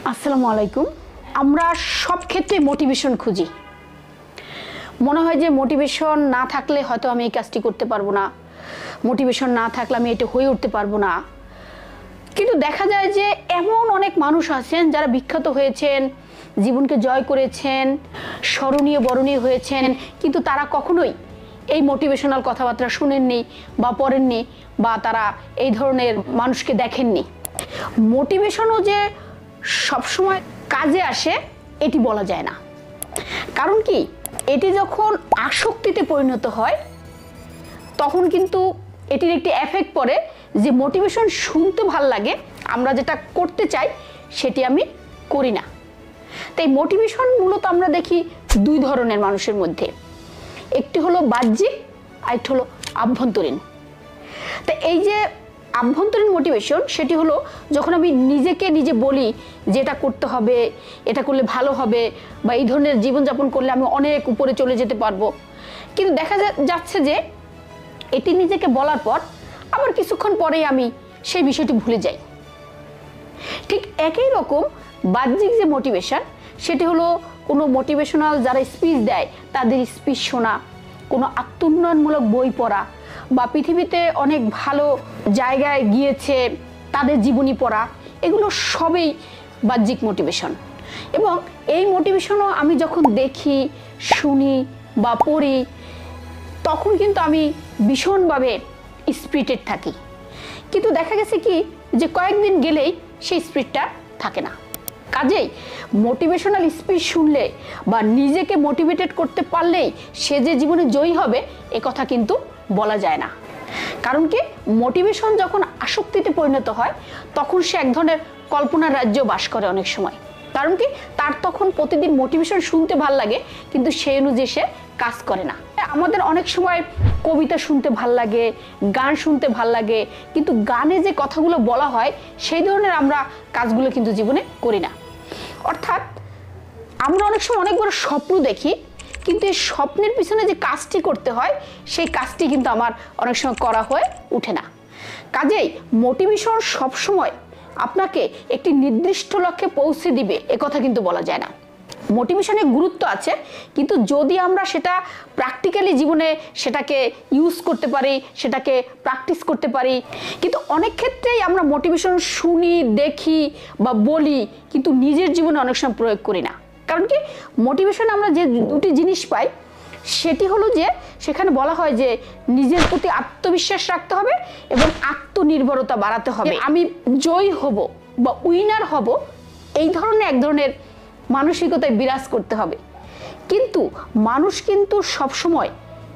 আসসালামু আলাইকুম। আমরা সব ক্ষেত্রে মোটিভেশন খুঁজি। মনে হয় যে মোটিভেশন না থাকলে হয়তো আমি এই কাজটি করতে পারবো না, মোটিভেশন না থাকলে আমি এটা হয়ে উঠতে পারবো না। কিন্তু দেখা যায় যে এমন অনেক মানুষ আছেন যারা বিখ্যাত হয়েছেন, জীবনকে জয় করেছেন, স্মরণীয় বরণীয় হয়েছেন, কিন্তু তারা কখনোই এই মোটিভেশনাল কথাবার্তা শুনেননি বা পড়েননি বা তারা এই ধরনের মানুষকে দেখেননি। মোটিভেশনও যে সবসময় কাজে আসে এটি বলা যায় না। কারণ কি, এটি যখন আসক্তিতে পরিণত হয় তখন কিন্তু এটির একটি এফেক্ট পড়ে যে মোটিভেশন শুনতে ভাল লাগে, আমরা যেটা করতে চাই সেটি আমি করি না। তাই মোটিভেশন মূলত আমরা দেখি দুই ধরনের মানুষের মধ্যে, একটি হলো বাহ্যিক আর একটি হলো আভ্যন্তরীণ। তো এই যে আভ্যন্তরীণ মোটিভেশন সেটি হলো যখন আমি নিজেকে নিজে বলি যে এটা করতে হবে, এটা করলে ভালো হবে, বা এই ধরনের জীবনযাপন করলে আমি অনেক উপরে চলে যেতে পারবো। কিন্তু দেখা যাচ্ছে যে এটি নিজেকে বলার পর আবার কিছুক্ষণ পরেই আমি সেই বিষয়টি ভুলে যাই। ঠিক একই রকম বাহ্যিক যে মোটিভেশন সেটি হলো কোনো মোটিভেশনাল যারা স্পিচ দেয় তাদের স্পিচ শোনা, কোনো আত্মোন্নয়নমূলক বই পড়া, বা পৃথিবীতে অনেক ভালো জায়গায় গিয়েছে তাদের জীবনী পড়া, এগুলো সবই বাহ্যিক মোটিভেশন। এবং এই মোটিভেশনও আমি যখন দেখি, শুনি বা পড়ি তখন কিন্তু আমি ভীষণভাবে স্পিরিটেড থাকি। কিন্তু দেখা গেছে কি যে কয়েকদিন গেলেই সেই স্পিরিটটা থাকে না। কাজেই মোটিভেশনাল স্পিচ শুনলে বা নিজেকে মোটিভেটেড করতে পারলেই সে যে জীবনে জয়ী হবে এ কথা কিন্তু বলা যায় না। কারণ কি, মোটিভেশন যখন আসক্তিতে পরিণত হয় তখন সে এক ধরনের কল্পনার রাজ্য বাস করে অনেক সময়। কারণ কি, তার তখন প্রতিদিন মোটিভেশন শুনতে ভাল লাগে কিন্তু সেই অনুযায়ী সে কাজ করে না। আমাদের অনেক সময় কবিতা শুনতে ভাল লাগে, গান শুনতে ভাল লাগে, কিন্তু গানে যে কথাগুলো বলা হয় সেই ধরনের আমরা কাজগুলো কিন্তু জীবনে করি না। অর্থাৎ আমরা অনেক সময় অনেক বড় স্বপ্ন দেখি, কিন্তু এই স্বপ্নের পিছনে যে কাজটি করতে হয় সেই কাজটি কিন্তু আমার অনেক সময় করা হয়ে ওঠে না। কাজেই মোটিভেশন সবসময় আপনাকে একটি নির্দিষ্ট লক্ষ্যে পৌঁছে দিবে এ কথা কিন্তু বলা যায় না। মোটিভেশনের গুরুত্ব আছে, কিন্তু যদি আমরা সেটা প্র্যাকটিক্যালি জীবনে সেটাকে ইউজ করতে পারি, সেটাকে প্র্যাকটিস করতে পারি। কিন্তু অনেক ক্ষেত্রেই আমরা মোটিভেশন শুনি, দেখি বা বলি, কিন্তু নিজের জীবনে অনেক সময় প্রয়োগ করি না। কারণ কি, মোটিভেশন আমরা যে দুটি জিনিস পাই সেটি হলো যে সেখানে বলা হয় যে নিজের প্রতি আত্মবিশ্বাস রাখতে হবে এবং আত্মনির্ভরতা বাড়াতে হবে। আমি জয়ী হব বা উইনার হব এই ধরনের এক ধরনের মানসিকতায় বিরাজ করতে হবে। কিন্তু মানুষ কিন্তু সবসময়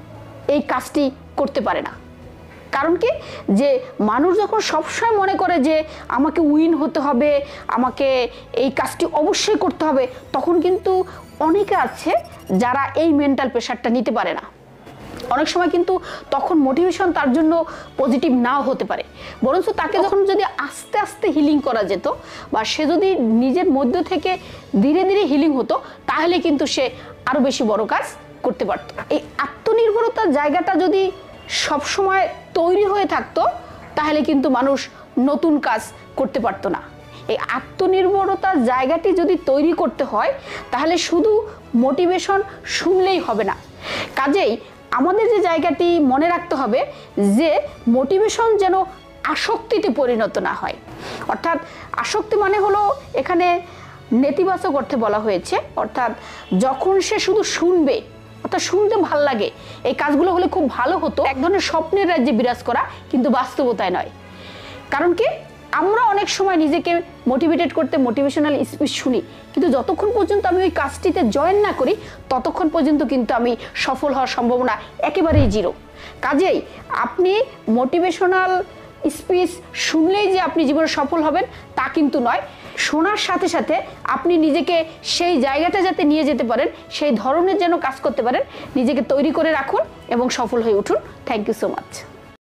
এই কাজটি করতে পারে না। কারণ কি, যে মানুষ যখন সবসময় মনে করে যে আমাকে উইন হতে হবে, আমাকে এই কাজটি অবশ্যই করতে হবে, তখন কিন্তু অনেকে আছে যারা এই মেন্টাল প্রেশারটা নিতে পারে না। অনেক সময় কিন্তু তখন মোটিভেশন তার জন্য পজিটিভ নাও হতে পারে, বরঞ্চ তাকে যখন যদি আস্তে আস্তে হিলিং করা যেত বা সে যদি নিজের মধ্য থেকে ধীরে ধীরে হিলিং হতো তাহলে কিন্তু সে আরও বেশি বড় কাজ করতে পারত। এই আত্মনির্ভরতার জায়গাটা যদি সবসময় তৈরি হয়ে থাকতো তাহলে কিন্তু মানুষ নতুন কাজ করতে পারতো না। এই আত্মনির্ভরতার জায়গাটি যদি তৈরি করতে হয় তাহলে শুধু মোটিভেশন শুনলেই হবে না। কাজেই আমাদের যে জায়গাটি মনে রাখতে হবে যে মোটিভেশন যেন আসক্তিতে পরিণত না হয়। অর্থাৎ আসক্তি মানে হলো এখানে নেতিবাচক অর্থে বলা হয়েছে, অর্থাৎ যখন সে শুধু শুনবে, অর্থাৎ শুনতে ভাল লাগে, এই কাজগুলো হলে খুব ভালো হতো, এক ধরনের স্বপ্নের রাজ্যে বিরাজ করা, কিন্তু বাস্তবতায় নয়। কারণ কি, আমরা অনেক সময় নিজেকে মোটিভেটেড করতে মোটিভেশনাল স্পিচ শুনি, কিন্তু যতক্ষণ পর্যন্ত আমি ওই কাজটিতে জয়েন না করি ততক্ষণ পর্যন্ত কিন্তু আমি সফল হওয়ার সম্ভাবনা একেবারেই জিরো। কাজেই আপনি মোটিভেশনাল স্পিচ শুনলেই যে আপনি জীবনে সফল হবেন তা কিন্তু নয়। শোনার সাথে সাথে আপনি নিজেকে সেই জায়গাটা যাতে নিয়ে যেতে পারেন, সেই ধরনের যেন কাজ করতে পারেন, নিজেকে তৈরি করে রাখুন এবং সফল হয়ে উঠুন। Thank you so much.